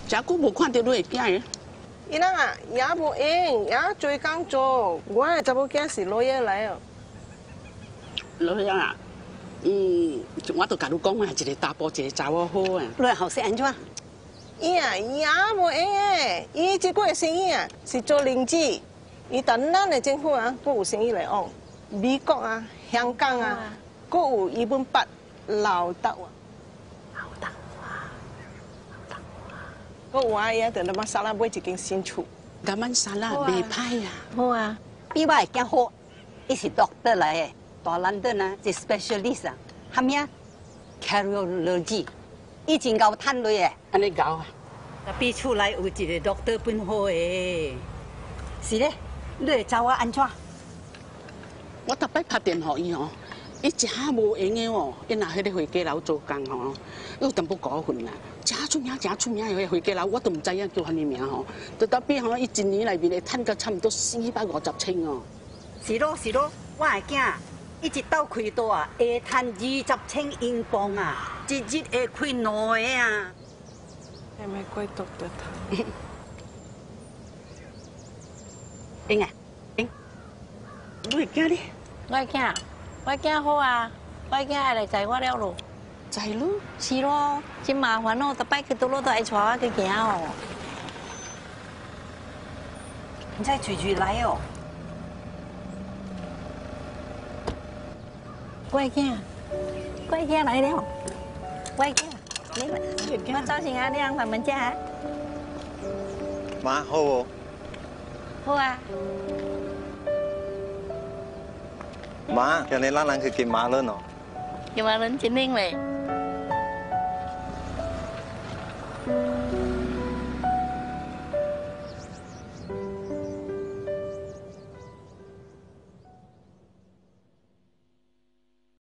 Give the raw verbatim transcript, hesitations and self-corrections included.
真久无看到你的囝个。 伊人啊，也无闲，也做工作。我的查某囝是老爷来哦。 老爷啊，嗯，我都甲你讲啊，一个查甫，一个查某好啊。你后生安怎？ 伊啊，伊也无闲诶，伊即个生意啊是做零子，伊等咱的政府啊，佫有生意来往，美国啊、香港啊，佫有伊本八老豆啊。 我有啊，伊啊，在咱们沙拉买一间新厝。 咱们沙拉袂歹啊。 好啊，比我会更好。伊是 doctor 来的，大伦敦啊，是 specialist 啊，喊咩 cardiology， 伊真够赚钱的。 安尼搞啊？ 比厝内有一个 doctor 本好的。是咧，你会找我安怎？ 我逐摆拍电话伊哦，伊真无闲的哦，伊若迄个回家楼做工吼，有淡薄高分啦。 真出名，真出名的回家楼，我都唔知影叫啥物名吼。就代表吼，伊一年内面会赚到差不多四百五十千哦。 是咯是咯，我的囝，伊一斗开刀啊，会赚二十千英镑啊，一日会开两个啊。 还没怪懂得他。 英啊，英，你的囝哩？ 我的囝，我的囝好啊，我的囝爱来载我了咯。 在咯， 是咯，真麻烦哦，逐摆去倒落都爱带我去行哦。 你再嘴嘴来哦。 我的囝，我的囝来了，我的囝，你我早先啊，你让他们家。 妈好哦。 好啊。 妈，今日咱人去金马崙哦。 金马崙真灵嘞。